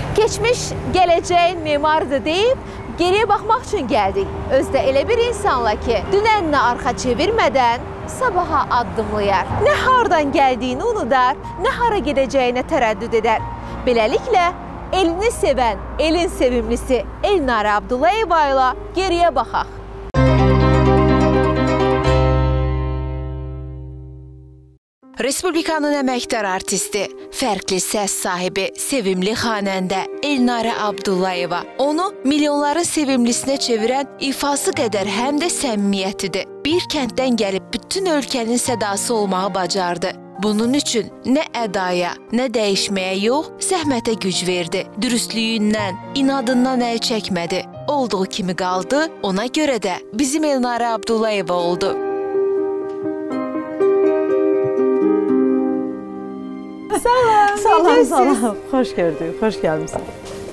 Geçmiş, gələcəyin memarıdır deyib, geriyə baxmaq üçün gəldik. Özdə elə bir insanla ki, dünəninə arxa çevirmədən sabaha addımlayar. Nə hardan gəldiyini unudar, nə hara gedəcəyinə tərəddüd edər. Beləliklə, elini sevən, elin sevimlisi Elnarə Abdullayeva ilə geriyə baxaq. Respublikanın əməkdar artisti, fərqli səs sahibi, sevimli xanəndə Elnarə Abdullayeva. Onu milyonların sevimlisinə çevirən ifası qədər həm də səmimiyyətidir. Bir kənddən gəlib bütün ölkənin sədası olmağı bacardı. Bunun üçün nə ədaya, nə dəyişməyə yox, zəhmətə güc verdi. Dürüstlüyündən, inadından əl çəkmədi. Olduğu kimi qaldı, ona görə də bizim Elnarə Abdullayeva oldu. Salam, salam. Xoş gördük, xoş gəlmişsin.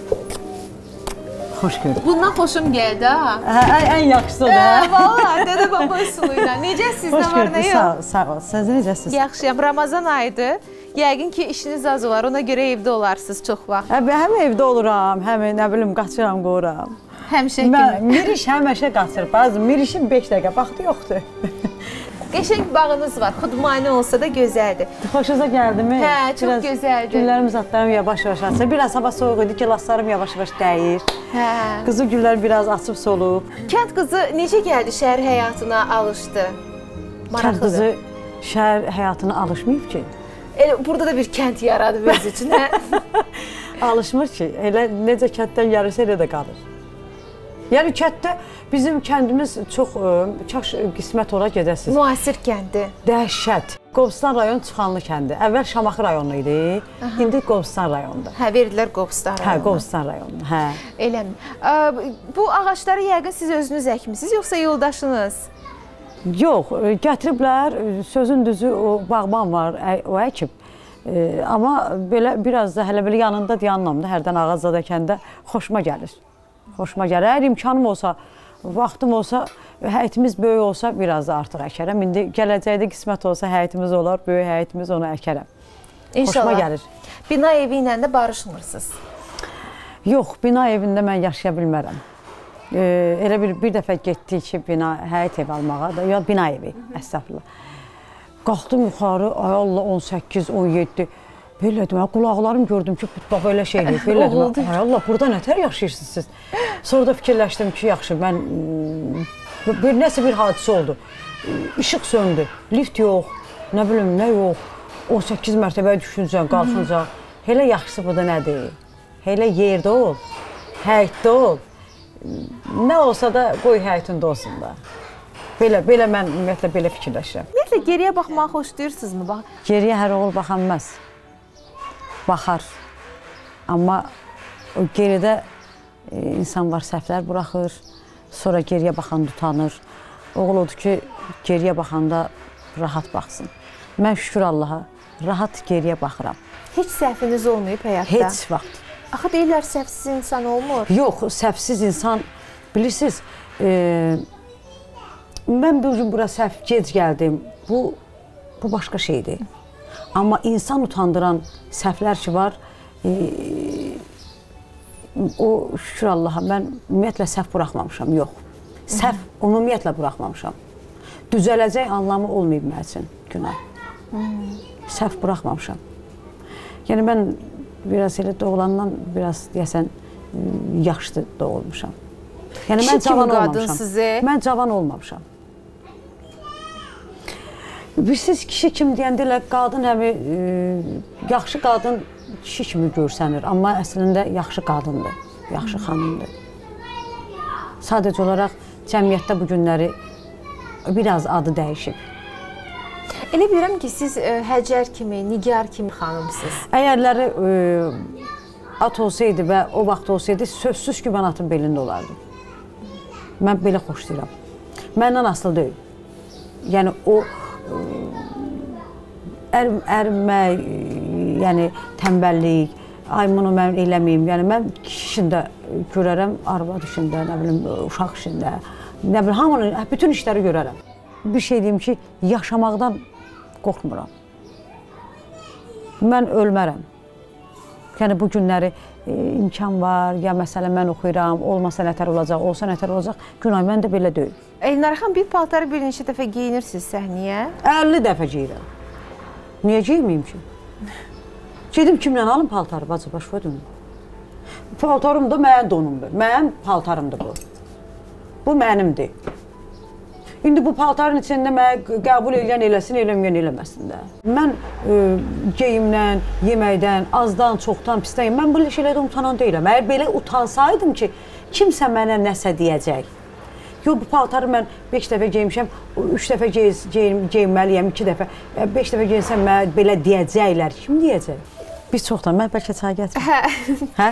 Xoş gördük. Bundan xoşum gəldi ha. Ən yaxşısı o da. Vallahi, dədə baba üsuluyla. Necəsiz, nə var, nə yox? Sağ ol, siz necəsiz? Yaxşıyam, Ramazan ayıdır. Yəqin ki, işiniz az olar, ona görə evdə olarsınız çox vaxt. Həm evdə oluram, həm nə bilim, qaçıram, qoyuram. Həmişə kimi. Miriş həmişə qaçır, bazı Mirişin 5 dəqiqə vaxtı yoxdur. Qəşəng bağınız var, xudmani olsa da gözəldir. Xoşunuza gəldi mi? Hə, çox gözəldir. Güllərim, zatlarım yavaş-yavaş açır. Biraz hava soğuq idi, gilaslarım yavaş-yavaş dəyir. Hə. Qızı güllər biraz açıb solub. Kənd qızı necə gəldi, şəhər həyatına alışdı? Kənd qızı şəhər həyatına alışmayıb ki. Burada da bir kənd yaradıb öz üçün, hə? Alışmır ki, elə necə kənddən yarısı elə də qalır. Yəni kənddə bizim kəndimiz çox kaş qismət ola gedəsiniz. Müasir kəndi. Dəhşət. Qobustan rayon Çıxanlı kəndi. Əvvəl Şamaxı rayonu idi, indi Qobustan rayonunda. Hə, verdilər Qobustan rayonuna. Hə, Qobustan rayonuna, hə. Eləmi. Bu ağaçları yəqin siz özünüz əkmisiniz, yoxsa yoldaşınız? Yox, gətiriblər, sözün düzü o bağban var, o əkib. Amma belə biraz da hələ belə yanında dayanmamda, hərdən ağacda kəndə xoşuma gəlir. Xoşuma gəlir. Əgər imkanım olsa, vaxtım olsa, həyətimiz böyük olsa biraz da artıq əkərəm. İndi gələcəkdə qismət olsa həyətimiz olar, böyük həyətimiz onu əkərəm. İnşallah. Xoşuma gəlir. Bina evi ilə də barışmırsınız? Yox, bina evində mən yaşaya bilmərəm. Elə bir dəfə getdik ki, həyət ev almağa da, ya bina evi, əstəğfurullah. Qalxdım yuxarı, ay Allah, 18, 17. Belə demək, qulaqlarım gördüm ki, bax elə şeydir. Belə demək, ay Allah, burada nətər yaşayırsınız siz? Sonra da fikirləşdim ki, yaxşı, mən nəsə bir hadisə oldu. İşıq söndü, lift yox, nə bilim, nə yox. 18 mərtəbəyə düşüncən, qalxınca. Elə yaxşısı burada nədir? Elə yerdə ol, həyətdə ol. Nə olsa da qoy həyətində olsun da. Belə mən ümumiyyətlə belə fikirləşirəm. Ümumiyyətlə, geriyə baxmağı xoşlayırsınızmı? Geriyə hər oğul baxanməz. Baxar. Amma o geridə insan var, səhvlər buraxır, sonra geriyə baxan utanır. Oğul odur ki, geriyə baxanda rahat baxsın. Mən şükür Allaha, rahat geriyə baxıram. Heç səhviniz olmayıb həyatda? Heç vaxt. Axı deyirlər, səhvsiz insan olmur. Yox, səhvsiz insan, bilirsiniz, mən bir gün bura səhv gec gəldim, bu başqa şeydir. Amma insan utandıran səhvlər ki var, o şükür Allaha, mən ümumiyyətlə səhv buraxmamışam, yox. Səhv ümumiyyətlə buraxmamışam. Düzələcək anlamı olmayıb mən üçün günah. Səhv buraxmamışam. Yəni mən biraz elə doğulandan biraz deyəsən yaxşı doğulmuşam. Yəni mən cavan olmamışam. Mən cavan olmamışam. Bilirsiniz, kişi kimi deyəndə elə qadın həmi, yaxşı qadın kişi kimi görsənir, amma əslində yaxşı qadındır, yaxşı xanımdır. Sadəcə olaraq cəmiyyətdə bu günləri biraz adı dəyişib. Elə bilirəm ki, siz Həcər kimi, Nigar kimi xanımsınız. Əgərləri at olsaydı və o vaxt olsaydı, sözsüz ki, mən atın belində olardım. Mən belə xoşlayıram. Məndən asılı deyil. Yəni, o ərmək, yəni tənbəllik, ay bunu mən eləməyim. Yəni, mən kişi işində görərəm, arvad işində, nə bilim, uşaq işində, nə bilim, hamını, bütün işləri görərəm. Bir şey deyim ki, yaşamaqdan qorxmuram. Mən ölmərəm. Yəni bu günləri imkan var, ya məsələn mən oxuyuram, olmasa nətər olacaq, olsa nətər olacaq, Günay, mən də belə deyil. Elnarə xanım, bir paltarı bir neçə dəfə geyinirsiniz səhnəyə? 50 dəfə geyirəm. Niyə geyməyim ki? Gedim kimlə alım paltarı, bacı, başa dönüm. Paltarım da mənim donumdur, mənim paltarımdır bu. Bu mənimdir. İndi bu paltarın içində mənə qəbul edən eləsin, eləməyən eləməsin də. Mən geyimdən, yeməkdən, azdan, çoxdan, pisdən, mən belə şeylərdən utanan deyiləm. Əgər belə utansaydım ki, kimsə mənə nəsə deyəcək. Yox, bu paltarı mən 5 dəfə geymişəm, 3 dəfə geyinməliyəm, 2 dəfə, 5 dəfə geyinsəm mənə belə deyəcəklər. Kim deyəcək? Biz çoxdan, mən bəlkə çay gətirim. Hə?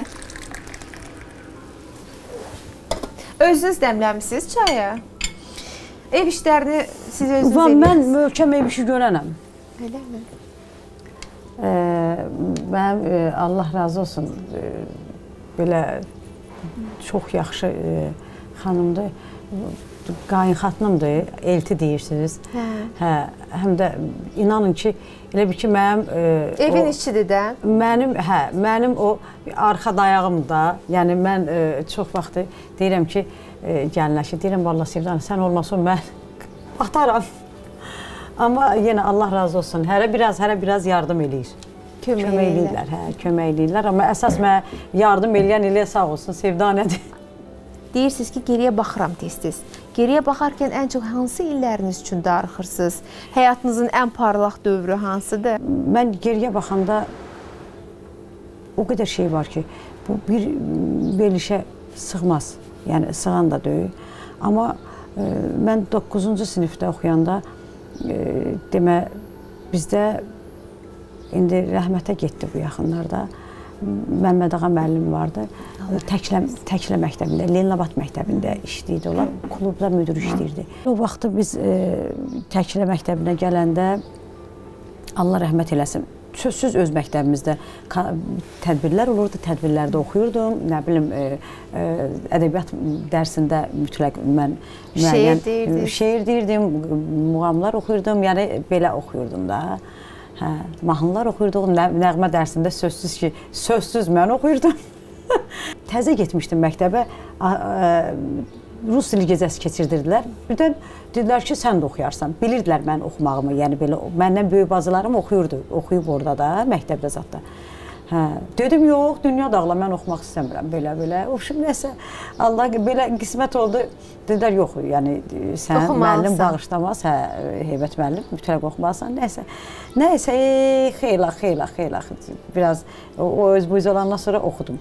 Özünüz dəmləmişsiniz çaya? Ev işlərini siz özünüz edirsiniz? Mən möhkəm ev işi görənəm. Eləmi? Mənim, Allah razı olsun, belə çox yaxşı xanımdır, qayınxatınımdır, elti deyirsiniz. Həm də inanın ki, elə bir ki, mənim... Evin işçidir də? Mənim o arxa dayağımda, yəni mən çox vaxtı deyirəm ki, gəlinləşi, deyirəm, valla Sevdan, sən olmasın, mən ataram. Amma yenə Allah razı olsun, hərə biraz yardım eləyir. Kömək eləyirlər, kömək eləyirlər. Amma əsas mənə yardım eləyən eləyə sağ olsun, Sevdanədir. Deyirsiniz ki, geriyə baxıram tez-tez. Geriyə baxarkən ən çox hansı illəriniz üçün darıxırsınız? Həyatınızın ən parlaq dövrü hansıdır? Mən geriyə baxanda o qədər şey var ki, bu bir verilişə sığmaz. Yəni, sığan da deyil. Amma mən 9-cu sinifdə oxuyanda demə, bizdə indi rəhmətə getdi bu yaxınlarda. Məmməd ağa müəllim vardı. Təklə məktəbində, Leninabad məktəbində işləyirdi. Onlar klubda müdür işləyirdi. O vaxtı biz təklə məktəbinə gələndə Allah rəhmət eləsin. Sözsüz öz məktəbimizdə tədbirlər olurdu, tədbirlərdə oxuyurdum. Nə bilim, ədəbiyyat dərsində mütləq mən şeir deyirdim, muğamlar oxuyurdum, yəni belə oxuyurdum da. Mahnılar oxuyurduq, nəğmə dərsində sözsüz mən oxuyurdum. Təzə getmişdim məktəbə, Rus dili gecəsi keçirdirdilər. Birdən dedilər ki, sən də oxuyarsan. Bilirdilər mən oxumağımı, yəni belə məndən böyük bacılarım oxuyurdu, oxuyub orada da, məktəbdə zətdə. Dedim, yox, dünya dağla, mən oxumaq istəmirəm, belə. Oxşum, nəsə, Allah belə qismət oldu. Dedilər, yox, yəni sən müəllim bağışlamaz, Heybət müəllim, mütləq oxumalısan, nəysə, xeyla, biraz o öz-bu-öz olandan sonra oxudum.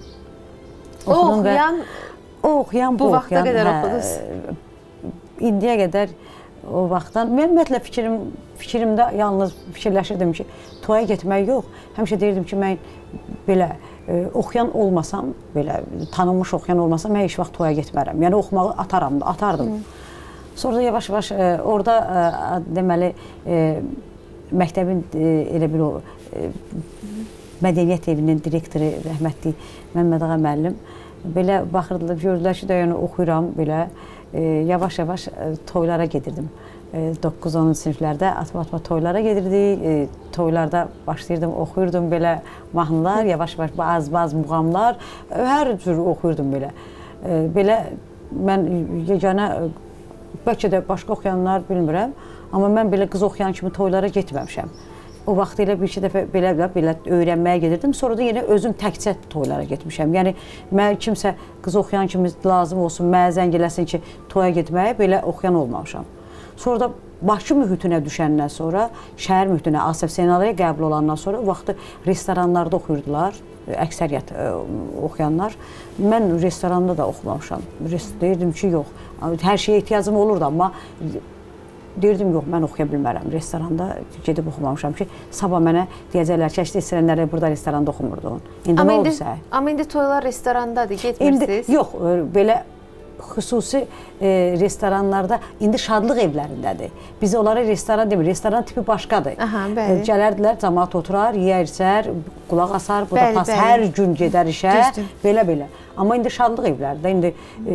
O oxuyan, bu vaxta qədər oxudunuz? İndiyə qədər o vaxtdan, mən ümumiyyətlə fikrimdə yalnız fikirləşirdim ki, toya getmək yox. Həmişə deyirdim ki, mən belə oxuyan olmasam, belə tanınmış oxuyan olmasam, mən heç vaxt toya getmərəm. Yəni oxumağı atardım. Sonra da yavaş-yavaş orada deməli məktəbin elə bir o mədəniyyət evinin direktoru rəhmətli Məmməd ağa müəllim belə baxırdılar, gördülər ki, yəni oxuyuram belə. Yavaş-yavaş toylara gedirdim. 9-10 siniflərdə atma toylara gedirdik. Toylarda başlayırdım, oxuyurdum belə mahnılar, yavaş-yavaş bazı muğamlar, hər cür oxuyurdum belə. Belə mən yeganə, bəlkə də başqa oxuyanlar bilmirəm, amma mən belə qız oxuyan kimi toylara getməmişəm. O vaxt elə bir iki dəfə belə öyrənməyə gedirdim. Sonra da yenə özüm təkcə toylara getmişəm. Yəni, mən kimsə qız oxuyan kimi lazım olsun, mənə zəng eləsin ki, toya getməyə belə oxuyan olmamışam. Sonra da Bakı mühitinə düşəndən sonra, şəhər mühitinə, Asif Senalıya qəbul olandan sonra o vaxtı restoranlarda oxuyurdular, əksəriyyət oxuyanlar. Mən restoranda da oxumamışam. Deyirdim ki, yox, hər şeyə ehtiyacım olurdu, amma deyirdim, yox, mən oxuya bilmərəm. Restoranda gedib oxumamışam ki, sabah mənə deyəcəklər ki, istəyənləri burada restoranda oxumurdu. İndi nə oldu sən? Amma indi toylar restorandadır, getmirsiniz? Yox, belə xüsusi restoranlarda, indi şadlıq evlərindədir. Biz onlara restoran demir, restoran tipi başqadır. Gələrdilər, cəmaat oturar, yeyər, qulaq asar, bu da pas, hər gün gedər işə, belə. Amma indi şadlıq evlərdə, indi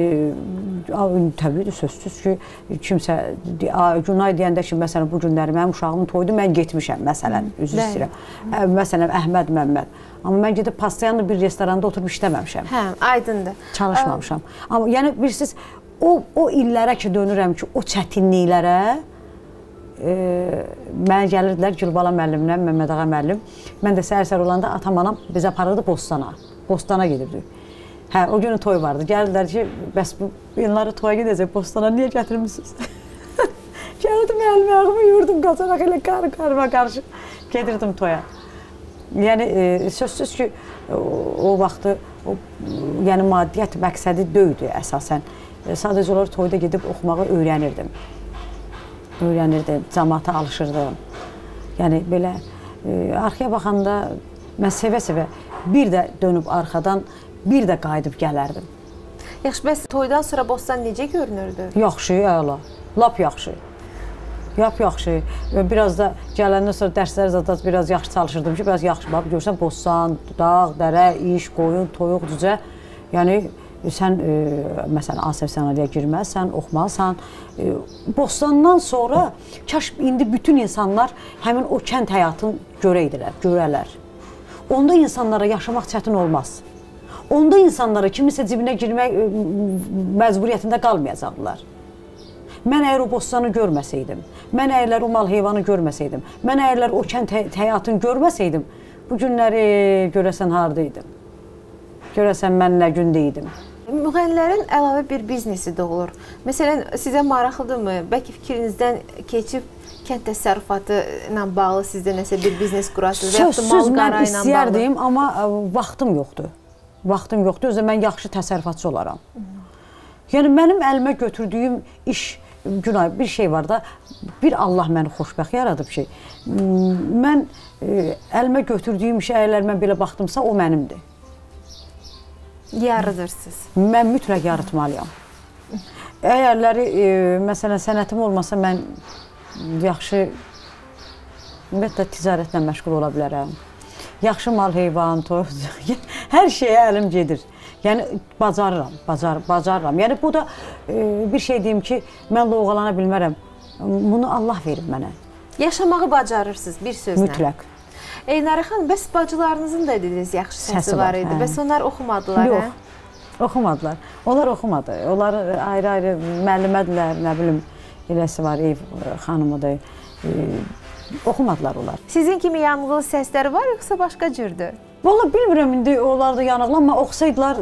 təbii sözsüz ki, kimsə Günay deyəndə ki, məsələn, bu günləri mənim uşağımın toyudur, mən getmişəm, məsələn, üzr istəyirəm. Məsələn, Əhməd Məmməd. Amma mən gedib pastayanla bir restoranda oturub işləməmişəm. Hə, aydındır. Çalışmamışam. Amma yəni bilirsiniz, o illərə ki dönürəm ki, o çətinliklərə mənə gəlirdilər Gülbala müəllimlə, Məmməd ağa müəllim. Mən də səhər-səhər olanda atam-anam biz aparırdı Bostana. Bostana gedirdik. Hə, o günün toyu vardı. Gəldilər ki, bəs bu yılları toya gedəcək, Bostana niyə gətirmişsiniz? Gəldim əlimi, ayağımı yurdum, qaçaraq elə qarıma qarşı gedirdim toya. Yəni, sözsüz ki, o vaxtı yəni maddiyyət məqsədi döydü əsasən. Sadəcə olaraq toyda gedib oxumağı öyrənirdim. Cəmaata alışırdım. Yəni, belə arxaya baxanda mən sevə-sevə bir də dönüb arxadan bir də qayıdıb gələrdim. Yaxşı, bəs toydan sonra Bostan necə görünürdü? Yaxşı, əla, lap yaxşı. Yaxşı. Biraz da gələndən sonra dərsləri zaten biraz yaxşı çalışırdım ki, biraz yaxşı. Bax, görsən, Bostan, dağ, dərə, iş, qoyun, toyuq, cücə. Yəni, sən, məsələn, ASF sənəliyə girməzsən, oxumalısan. Bostandan sonra kaş indi bütün insanlar həmin o kənd həyatını görərlər. Onda insanlara yaşamaq çətin olmaz. Onda insanlara kimisə cibinə girmək məcburiyyətində qalmayacaqlar. Mən əgər o bostanı görməsəydim, mən əgər o mal heyvanı görməsəydim, mən əgər o kənd həyatını görməsəydim, bu günləri görəsən haradaydım? Görəsən mən nə gündəydim? Müğənnilərin əlavə bir biznesi də olur. Məsələn, sizə maraqlıdırmı? Bəlkə fikrinizdən keçib kənd təsərrüfatı ilə bağlı sizdə nəsə bir biznes qurasınız? Sözsüz mən istəyərdim, amma vaxtım yoxdur. Vaxtım yoxdur, özə mən yaxşı təsərrüfatçı olaram. Yəni, mənim əlimə götürdüyüm iş, Günay, bir şey var da, bir Allah məni xoşbəxt yaradıb ki, mən əlimə götürdüyüm işə əgər mən belə baxdımsa, o mənimdir. Yarıdırsınız. Mən mütləq yarıtmalıyam. Əgərləri, məsələn, sənətim olmasa, mən yaxşı, ümumiyyətlə, ticarətlə məşğul ola bilərəm. Yaxşı mal, heyvan, toy, hər şeyə əlim gedir. Yəni, bacarıram. Yəni, bu da bir şey deyim ki, mən loğalana bilmərəm. Bunu Allah verib mənə. Yaşamağı bacarırsınız, bir sözlə. Mütləq. Elnarə xanım, bəs bacılarınızın da dediniz, yaxşı səsi var idi. Bəs onlar oxumadılar, hə? Yox, oxumadılar. Onlar oxumadı. Onlar ayrı-ayrı müəllimədilər, nə bilim, eləsi var, ev xanımıdır. Oxumadılar onlar. Sizin kimi yanğılı səsləri var, yoxsa başqa cürdür? Valla bilmirəm, indi onlar da yanıqlı, amma oxusaydılar,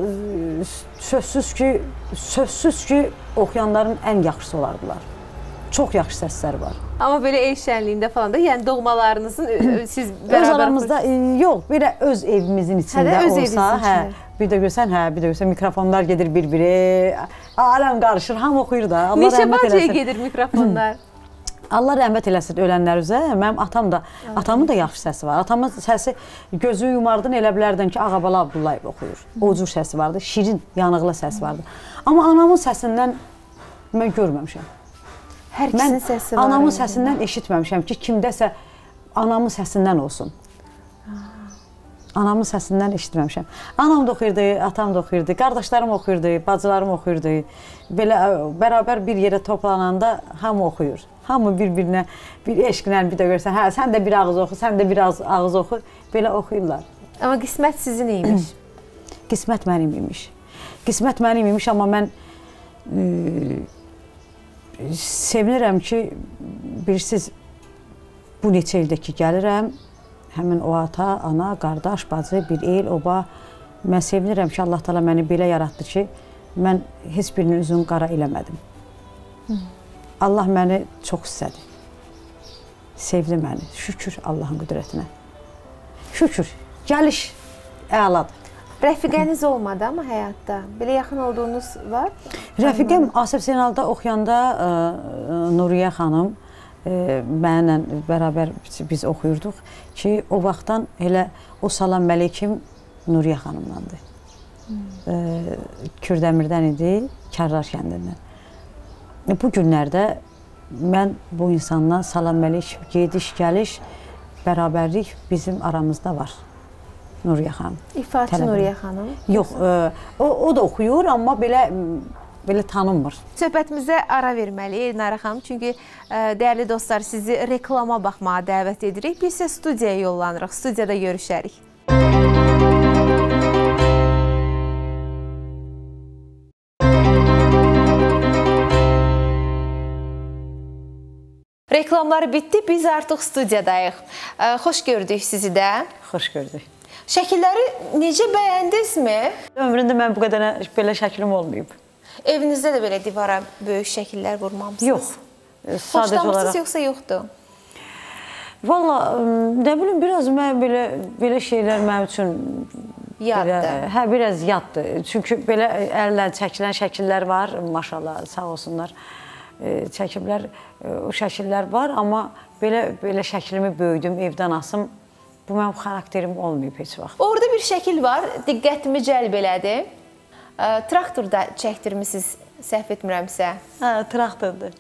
sözsüz ki, oxuyanların ən yaxşısı olardılar. Çox yaxşı səsləri var. Amma belə ev şənliyində falan da, yəni doğmalarınızın siz bərabər... Öz aramızda, yox, belə öz evimizin içində olsa, bir də görsən, mikrofonlar gedir bir-biri, aləm qarışır, hamı oxuyur da. Neçə bacıya gedir mikrofonlar? Allah rəhmət eləsin ölənlər üzə. Mənim atamın da yaxşı səsi var. Atamın səsi gözü yumardın elə bilərdən ki, Ağabala Abdullayev oxuyur. O cür səsi vardı, şirin, yanıqlı səsi vardı. Amma anamın səsindən mən görməmişəm. Hər ikisinin səsi var. Mən anamın səsindən eşitməmişəm ki, kimdəsə anamın səsindən olsun. Anamın səsindən eşitməmişəm. Anam da oxuyurdu, atam da oxuyurdu, qardaşlarım oxuyurdu, bacılarım oxuyurdu. Belə bərabər bir yerə toplananda hamı oxuyur. Hamı bir-birinə, bir eşqlə bir də görsən, hə, sən də bir ağız oxu, sən də bir ağız oxu, belə oxuyurlar. Amma qismət sizin imiş. Qismət mənim imiş. Qismət mənim imiş, amma mən sevinirəm ki, bilirsiniz, bu neçə ildə ki, gəlirəm, həmin o ata, ana, qardaş, bacı, bir el, oba, mən sevinirəm ki, Allah Taala məni belə yaratdı ki, mən heç birinin üzünü qara eləmədim. Allah məni çox istədi. Sevdi məni. Şükür Allahın qüdrətinə. Şükür. Gəliş əladır. Rəfiqəniz olmadı amma həyatda? Belə yaxın olduğunuz var? Rəfiqəm Asif Zeynalda oxuyanda Nuriyə xanım mənimlə bərabər biz oxuyurduq ki, o vaxtdan elə o salam məlikim Nuriyə xanımlandı. Kürdəmirdən idi, Kərrar kəndindən. Bu günlərdə mən bu insandan salam məlik, gediş, gəliş, bərabərlik bizim aramızda var. Nuriyə xanım. İfaçı Nuriyə xanım? Yox, o da oxuyur, amma belə tanınmır. Söhbətimizə ara verməliyik Elnarə xanım. Çünki dəyərli dostlar, sizi reklama baxmağa dəvət edirik. Biz isə studiyaya yollanırıq, studiyada görüşərik. Reklamları bitdi, biz artıq studiyadayıq. Xoş gördük sizi də. Xoş gördük. Şəkilləri necə bəyəndinizmi? Ömrümdə mən bu qədər belə şəklim olmayıb. Evinizdə də belə divara böyük şəkillər vurmamısınız? Yox. Sadəcə olaraq. Yoxsa yoxdur? Valla, nə bilim, biraz mən belə şeylər mənim üçün yaddır. Hə, biraz yaddır. Çünki belə əllə çəkilən şəkillər var, maşallah, sağ olsunlar. Çəkiblər, o şəkillər var, amma belə şəklimi böyüdüm, evdən asım. Bu mənim xarakterim olmayıb heç vaxt. Orada bir şəkil var, diqqətimi cəlb elədi. Traktorda çəkdirmisiniz, səhv etmirəmsə. Hə, traktordur.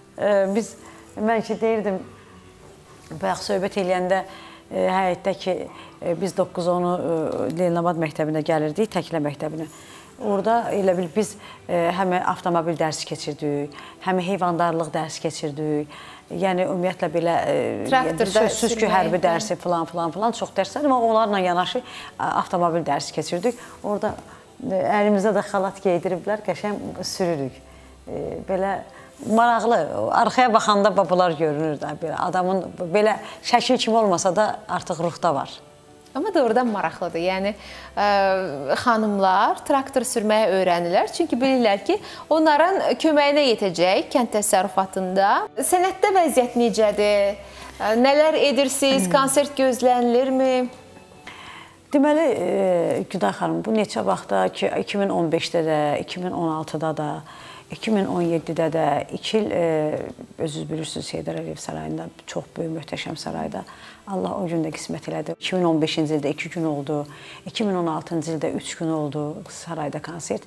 Mən ki, deyirdim, bayaq söhbət eləyəndə həyətdə ki, biz 9-10 Leylabad məktəbinə gəlirdik, Təklə məktəbinə. Orada elə bil biz həm avtomobil dərsi keçirdik, həm heyvandarlıq dərsi keçirdik. Yəni, ümumiyyətlə belə sözsüz ki, hərbi dərsi filan çox dərslər, amma onlarla yanaşı avtomobil dərsi keçirdik. Orada əlimizdə də xalat geydiriblər, qəşəng sürürük. Belə maraqlı, arxaya baxanda babalar görünür də, adamın belə şəkil kimi olmasa da artıq ruhda var. Amma doğrudan maraqlıdır. Yəni, xanımlar traktor sürməyi öyrənirlər. Çünki bilirlər ki, onların köməyinə yetəcək kənd təsərrüfatında. Sənətdə vəziyyət necədir? Nələr edirsiniz? Konsert gözlənilirmi? Deməli, Güday xanım, bu neçə vaxtda ki, 2015-də də, 2016-da da, 2017-də də 2 il, özünüz bilirsiniz, Heydər Əliyev sarayında, çox böyük, möhtəşəm sarayda. Allah o gün də qismət elədi. 2015-ci ildə 2 gün oldu, 2016-cı ildə 3 gün oldu sarayda konsert.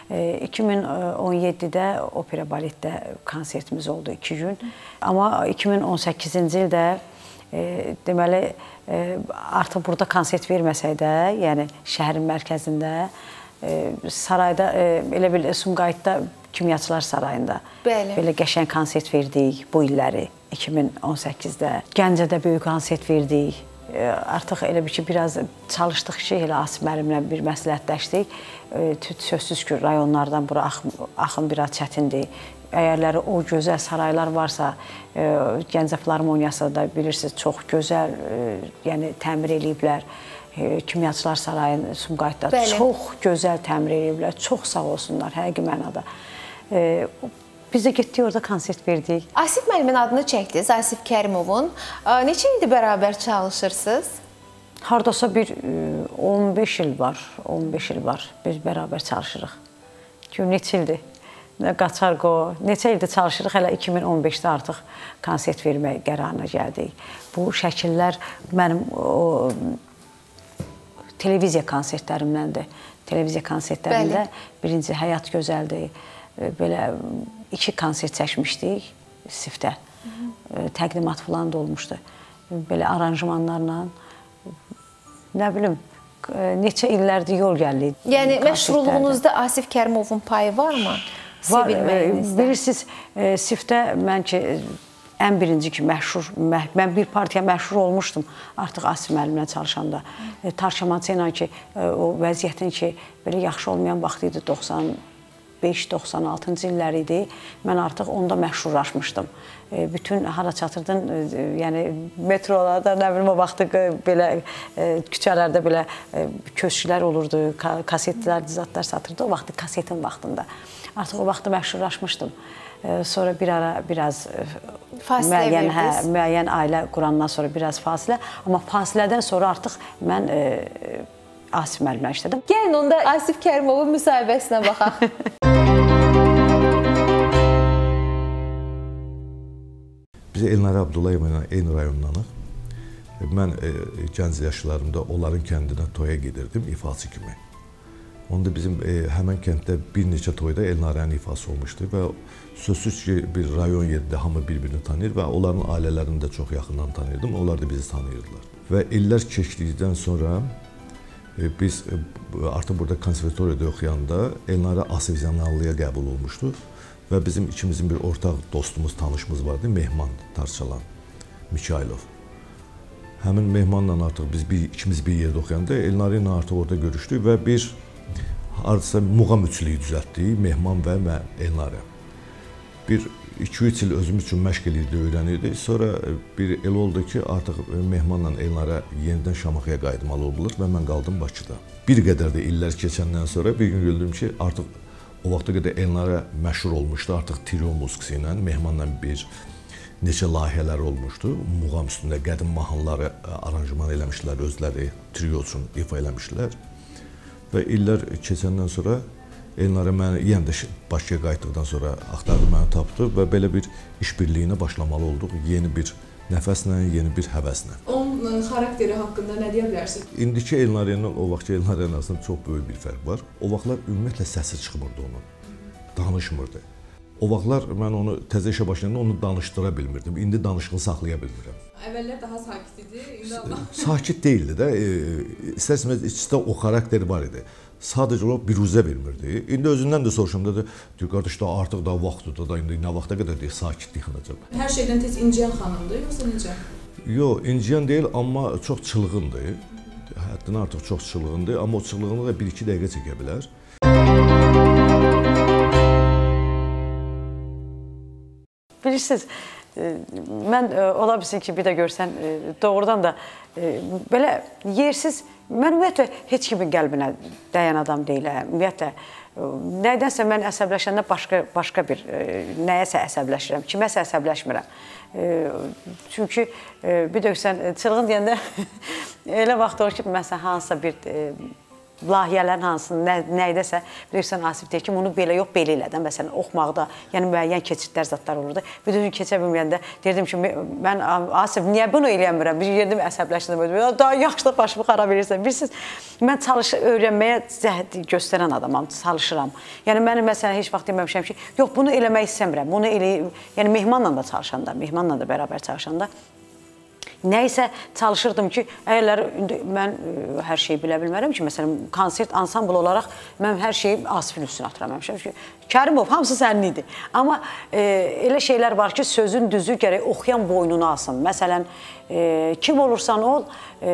2017-də opera baletdə konsertimiz oldu 2 gün. Amma 2018-ci ildə deməli, artıq burada konsert verməsək də, yəni şəhərin mərkəzində, sarayda, elə bil Sumqayıtda Kimyaçılar Sarayında belə qəşəng konsert verdik bu illəri 2018-də. Gəncədə böyük konsert verdik. Artıq elə bir ki, biraz çalışdıq ki, elə Asif müəllimlə bir məsləhətləşdik. Sözsüz ki, rayonlardan bura axın biraz çətindir. Əgərləri o gözəl saraylar varsa, Gəncə Filarmoniyası da bilirsiniz, çox gözəl təmir eləyiblər. Kimyaçılar Sarayını Sumqayıtda çox gözəl təmir eləyiblər. Çox sağ olsunlar, həqiqi mənada. Biz də getdik, orada konsert verdik. Asif müəllimin adını çəkdiniz, Asif Kərimovun. Neçə ildir bərabər çalışırsınız? Hardasa bir 15 il var, 15 il var. Biz bərabər çalışırıq. Neçə ildir? Qaçarqo, neçə ildir çalışırıq, hələ 2015-də artıq konsert vermək qərarına gəldik. Bu şəkillər mənim televiziya konsertlərimdəndir. Televiziya konsertlərində birinci Həyat Gözəldir. Belə 2 konsert çəkmişdik Sifdə. Təqdimat falan da olmuşdu. Belə aranjmanlarla, nə bilim, neçə illərdir yol gəldik. Yəni, məşğulluğunuzda Asif Kərimovun payı varmı? Var. Bilirsiniz, Sifdə mən ki, ən birinci ki, məşhur, mən bir partiya məşhur olmuşdum artıq Asif müəllimlə çalışanda. Tarçamançı ilə ki, o vəziyyətin ki, belə yaxşı olmayan vaxt idi, 95-96-cı illər idi. Mən artıq onda məşhurlaşmışdım. Bütün hara çatırdın, yəni metrolarda, nə bilim, o vaxtı belə küçələrdə belə köşklər olurdu, kasetlər, dizatlar satırdı. O vaxtı kasetin vaxtında. Artıq o vaxtı məşhurlaşmışdım. Sonra bir ara biraz müəyyən ailə qurandan sonra biraz fasilə. Amma fasilədən sonra artıq mən Asif müəllimlə işlədim. Gəlin onda Asif Kərimovun müsahibəsinə baxaq. Biz Elnarə Abdullayeva ilə eyni rayondanıq. Mən gənc yaşlarımda onların kəndinə toya gedirdim ifaçı kimi. Onda bizim həmən kənddə bir neçə toyda Elnarənin ifası olmuşdu və sözsüz ki, bir rayon yerində hamı bir-birini tanıyır və onların ailələrini də çox yaxından tanıyırdım. Onlar da bizi tanıyırdılar. Və illər keçdikdən sonra biz artıq burada konservatoriyada oxuyanda Elnarə Asifzyanallıya qəbul olmuşdu və bizim ikimizin bir ortaq dostumuz, tanışımız vardı, Mehman Tarçalan Mikailov. Həmin Mehmanla artıq biz ikimiz bir yerdə oxuyanda Elnarə ilə artıq orada görüşdük və bir hardasa muğam üçlüyü düzəltdik, Mehman və Elnarə. Bir 2-3 il özümüz üçün məşq eləyirdi, öyrənirdik. Sonra bir el oldu ki, artıq Mehmanla Elnara yenidən Şamaxıya qayıtmalı oldular və mən qaldım Bakıda. Bir qədər də illər keçəndən sonra bir gün gördüm ki, artıq o vaxta qədər Elnara məşhur olmuşdu, artıq trio musiqisi ilə, Mehmanla bir neçə layihələr olmuşdu. Muğam üstündə qədim mahnıları aranjman eləmişdilər, özləri trio üçün ifa eləmişdilər. Və illər keçəndən sonra Elnara məni yenə də Bakıya qayıtdıqdan sonra axtardı, məni tapdı və belə bir işbirliyinə başlamalı olduq. Yeni bir nəfəslə, yeni bir həvəslə. Onun xarakteri haqqında nə deyə bilərsiniz? İndiki Elnara ilə o vaxtki Elnara arasında çox böyük bir fərq var. O vaxtlar ümumiyyətlə səsi çıxmırdı onun, danışmırdı. O vaxtlar mən onu təzə işə başlayanda onu danışdıra bilmirdim. İndi danışıqlı saxlaya bilmirəm. Əvvəllər daha sakit idi, indi Allah. Sakit deyildi də, istərsiniz içində o xarakteri var idi. Sadəcə olaraq biruzə vermirdi. İndi özündən də soruşum, dedi, qardaş da artıq da vaxtıdır da, indi nə vaxta qədər deyək, sakitlik xanacaq. Hər şeydən tez inciyən xanımdır, yoxsa necə? Yox, inciyən deyil, amma çox çılğındır. Həddindən artıq çox çılğındır, amma o çılğınlığı da 1-2 dəqiqə çəkə bilər. Bilirsiniz, mən ola bilsin ki, bir də görsən, doğrudan da belə yersiz, mən ümumiyyətlə heç kimin qəlbinə dəyən adam deyiləm. Ümumiyyətlə, nədənsə mən əsəbləşəndə başqa bir nəyəsə əsəbləşirəm, kiməsə əsəbləşmirəm. Çünki bir də görsən, çılğın deyəndə elə vaxt olur ki, məsələn, hansısa bir layihələrin hansını, nəydəsə, bilirsən, Asif deyir ki, bunu belə yox, belə elədən, məsələn, oxumaqda, yəni müəyyən keçidlər zatlar olurdu. Bir də keçə bilməyəndə deyirdim ki, mən Asif, niyə bunu eləyəmirəm? Bir yerdim əsəbləşdim, daha yaxşı da başımı xarab edirsən. Bilirsiniz, mən öyrənməyə cəhd göstərən adamam, çalışıram. Yəni, mən məsələn, heç vaxt deməmişəm ki, yox, bunu eləmək istəmirəm, bunu eləyim. Yəni, Mehmanla da çalışanda, Mehmanla da bərabər çalışanda, nəysə çalışırdım ki, əgərlər mən hər şeyi bilə bilmərəm ki, məsələn, konsert, ansambl olaraq mən hər şeyi Asifin üstünə atıraməmişəm ki, Kərimov, hamısı sənin idi. Amma elə şeylər var ki, sözün düzü gərək oxuyan boynunu alsın. Məsələn, kim olursan ol,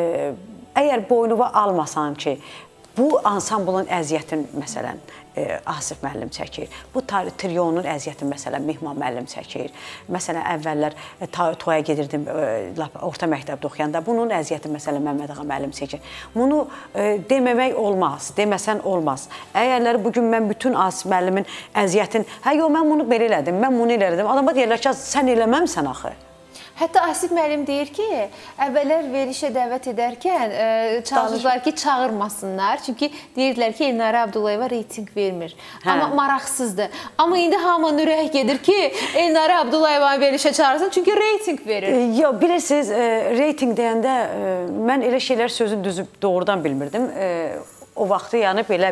əgər boynunu almasan ki, bu ansamblın əziyyətin, məsələn, Asif müəllim çəkir. Bu trionun əziyyətin, məsələn, Mehman müəllim çəkir. Məsələn, əvvəllər toya gedirdim, orta məktəbdə oxuyanda. Bunun əziyyətin, məsələn, Məmməd ağa müəllim çəkir. Bunu deməmək olmaz, deməsən olmaz. Əgərlər bugün mən bütün Asif müəllimin əziyyətin, hə, yox, mən bunu belə elədim, mən bunu elədim. Adama deyirlər ki, sən eləməmsən axı. Hətta Asif müəllim deyir ki, əvvəllər verilişə dəvət edərkən çalışırlar ki, çağırmasınlar. Çünki deyirdilər ki, Elnara Abdullayeva reyting vermir. Amma maraqsızdır. Amma indi hamının ürək gedir ki, Elnara Abdullayevanı verilişə çağırsın, çünki reyting verir. Yox, bilirsiniz, reyting deyəndə mən elə şeylər sözün düzü doğrudan bilmirdim. O vaxtı yəni belə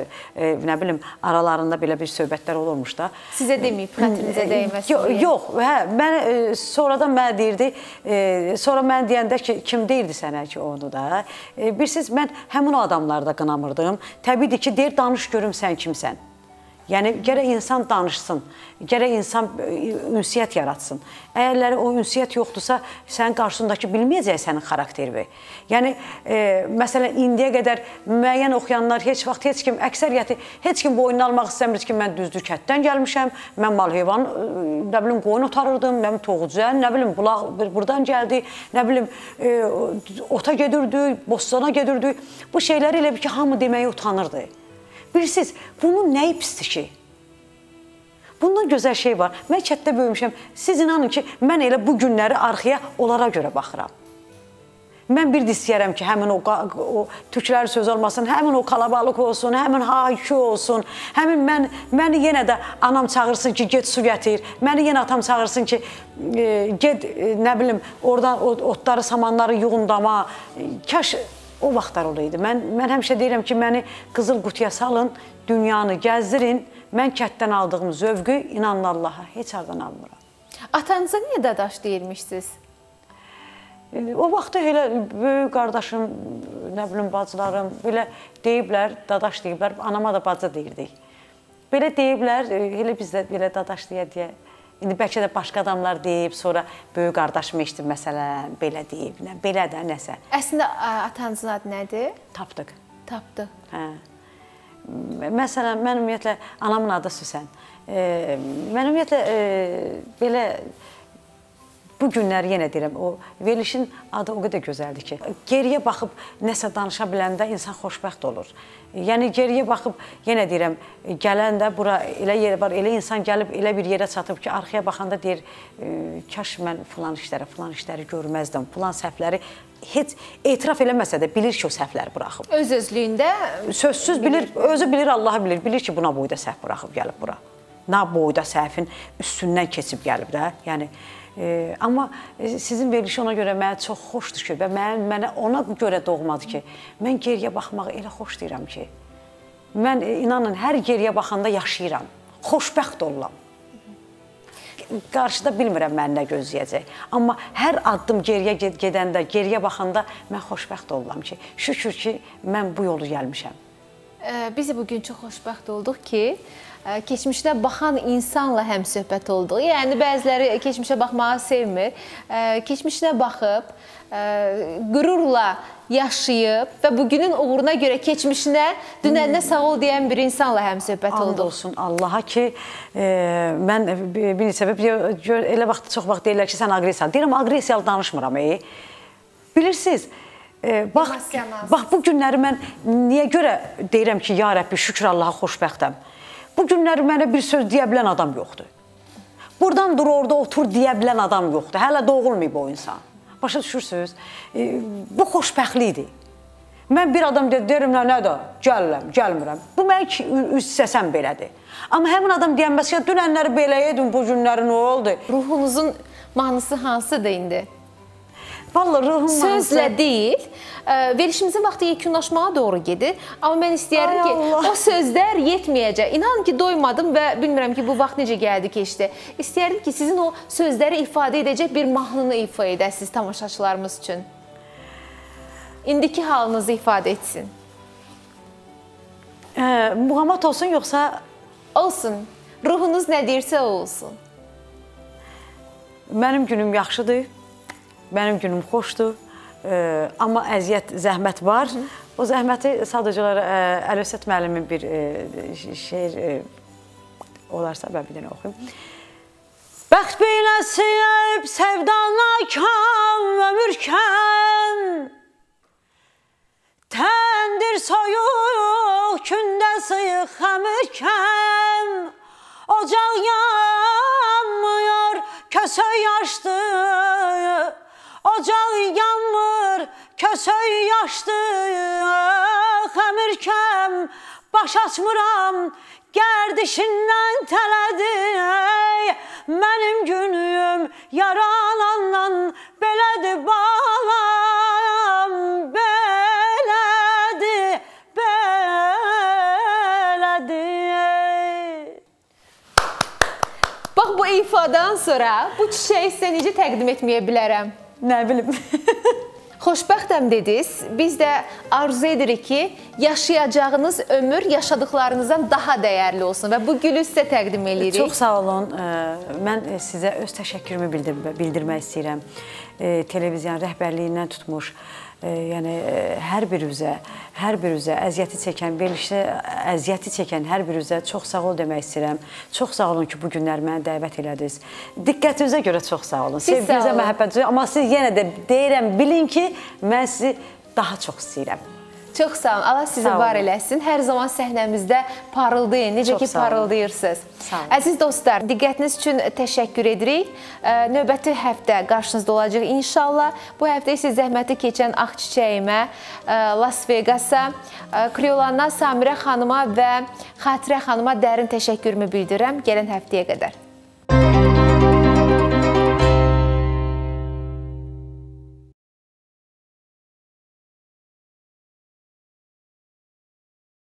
nə bilim aralarında belə bir söhbətlər olurmuş da. Sizə deməyib, xətrinizə dəyməsin. Yox, hə, mən sonradan mənə deyirdi, sonra mən deyəndə ki, kim deyirdi sənə ki, onu da. Bilirsiniz, mən həmin o adamları da qınamırdım. Təbiidir ki, deyir, danış görüm sən kimsən. Yəni, gərək insan danışsın, gərək insan ünsiyyət yaratsın. Əgərləri o ünsiyyət yoxdursa, sənin qarşısındakı bilməyəcək sənin xarakterini. Yəni, məsələn, indiyə qədər müəyyən oxuyanlar heç vaxt, heç kim, əksəriyyəti, heç kim boynunu almaq istəmir ki, mən düzdür kətdən gəlmişəm, mən mal heyvan, nə bilim, qoyun otarırdım, nə bilim, toğucuyam, nə bilim, bulaq buradan gəldi, nə bilim, ota gedirdik, bostana gedirdik. Bu şeyləri elə bir ki, hamı deməyə utanırdı. Bilirsiniz, bunun nəyi pisdir ki? Bundan gözəl şey var. Mən kətdə böyümüşəm. Siz inanın ki, mən elə bu günləri arxaya onlara görə baxıram. Mən bir də istəyərəm ki, həmin o türkləri söz olmasın, həmin o kalabalıq olsun, həmin ha-2 olsun, həmin məni yenə də anam çağırsın ki, get su gətir, məni yenə atam çağırsın ki, get, nə bilim, oradan otları, samanları yığındama. Kaş o vaxtlar olaydı. Mən həmişə deyirəm ki, məni qızıl qutuya salın, dünyanı gəzdirin, mən kətdən aldığım zövqü, inanın Allaha, heç hardan almıram. Atanıza niyə dadaş deyirmişsiniz? O vaxtda elə böyük qardaşım, nə bilim, bacılarım, belə deyiblər, dadaş deyiblər, anama da bacı deyirdik. Belə deyiblər, elə biz də belə dadaş deyə. İndi bəlkə də başqa adamlar deyib, sonra böyük qardaşım eşitib, məsələn, belə deyib, belə də nəsə. Əslində, atanızın adı nədir? Tapdıq. Tapdıq. Hə. Məsələn, mən ümumiyyətlə, anamın adı Süsən. Mən ümumiyyətlə, belə, bu günləri yenə deyirəm, o verilişin adı o qədər gözəldir ki, geriyə baxıb nəsə danışa biləndə insan xoşbəxt olur. Yəni, geriyə baxıb, yenə deyirəm, gələndə bura elə yer var, elə insan gəlib, elə bir yerə çatıb ki, arxaya baxanda deyir, kaş mən filan işləri görməzdim, filan səhvləri heç etiraf eləməsə də bilir ki, o səhvləri buraxıb. Öz-özlüyündə? Sözsüz bilir, özü bilir, Allahı bilir, bilir ki, buna boyda səhv buraxıb gəlib bura. Na boyda səhvin üstündən keçib gəlib də, yəni. Amma sizin verilişi ona görə mənə çox xoşdur ki və mənə ona görə doğmadı ki, mən geriyə baxmağı elə xoş deyirəm ki, mən inanın hər geriyə baxanda yaşayıram, xoşbəxt oluram. Qarşıda bilmirəm mən nə gözləyəcək, amma hər addım geriyə gedəndə, geriyə baxanda mən xoşbəxt oluram ki, şükür ki, mən bu yolu gəlmişəm. Biz bugün çox xoşbəxt olduq ki, keçmişdə baxan insanla həmsöhbət olduq. Yəni, bəziləri keçmişə baxmağı sevmir. Keçmişinə baxıb, qürurla yaşayıb və bugünün uğruna görə keçmişinə, dünəninə sağ ol deyən bir insanla həmsöhbət olduq. And olsun Allaha ki, mən bir neçə elə vaxt, çox vaxt deyirlər ki, sən aqresiyalı. Deyirəm, aqresiyalı danışmıram. Bilirsiniz, bax, bu günləri mən niyə görə deyirəm ki, ya Rəbbi, şükür Allaha xoşbəxtəm. Bu günləri mənə bir söz deyə bilən adam yoxdur. Buradan dur, orada otur deyə bilən adam yoxdur. Hələ doğulmayıb o insan. Başa düşürsünüz? Bu xoşbəxtlikdir. Mən bir adam deyirəm, nədir? Gəlmirəm. Bu mənim üst-səsəm belədir. Amma həmin adam deyənməz ki, dünənləri belə edin, bu günləri nə oldu? Ruhunuzun mahnısı hansıdır indi? Vallahi ruhum sözlə deyil, verilişimizin vaxtı yekunlaşmağa doğru gedir. Amma mən istəyərdim ki, o sözlər yetməyəcək. İnanın ki, doymadım və bilmirəm ki, bu vaxt necə gəldi, keçdi. İstəyərdim ki, sizin o sözləri ifadə edəcək bir mahnını ifa edəsiniz tamaşaçılarımız üçün. İndiki halınızı ifadə etsin. Muğamat olsun, yoxsa? Olsun. Ruhunuz nə deyirsə olsun. Mənim günüm yaxşıdır. Mənim günüm xoşdur, amma əziyyət, zəhmət var. O zəhməti sadəcə Əlövsət müəllimin bir şeir olarsa, mən bir dənə oxuyum. Bəxt beyləsib sevdana kam ömürkən, təndir soyuq, kündə sıyıq xəmirkən, ocaq yanmıyor, kösöy yaşdır. Ocaq yanmır, kösöy yaşdır, xəmirkəm, baş açmıram, gərdişindən tələdir. Mənim günüm yaranandan belədir balam, belədir, belədir. Bax, bu ifadan sonra bu çiçəyi sizə necə təqdim etməyə bilərəm? Nə bilim. Xoşbəxtəm dediniz. Biz də arzu edirik ki, yaşayacağınız ömür yaşadıqlarınızdan daha dəyərli olsun və bu gülü sizə təqdim edirik. Çox sağ olun. Mən sizə öz təşəkkürümü bildirmək istəyirəm. Televiziyanın rəhbərliyindən tutmuş, yəni hər bir üzə əziyyəti çəkən, verilişdə əziyyəti çəkən hər bir üzə çox sağ ol demək istəyirəm. Çox sağ olun ki, bu günlər mənə dəvət elədiniz. Diqqətinizə görə çox sağ olun. Sevginizə, məhəbbətinizə. Amma siz yenə də deyirəm, bilin ki, mən sizi daha çox istəyirəm. Çox sağ olun. Allah sizi var eləsin. Hər zaman səhnəmizdə parıldayın. Necə ki, parıldayırsınız. Əziz dostlar, diqqətiniz üçün təşəkkür edirik. Növbəti həftə qarşınızda olacaq inşallah. Bu həftə isə zəhməti keçən Ağ Çiçəyimə, Las Vegas'a, Kriolandan Samirə xanıma və Xatirə xanıma dərin təşəkkürümü bildirirəm. Gələn həftəyə qədər.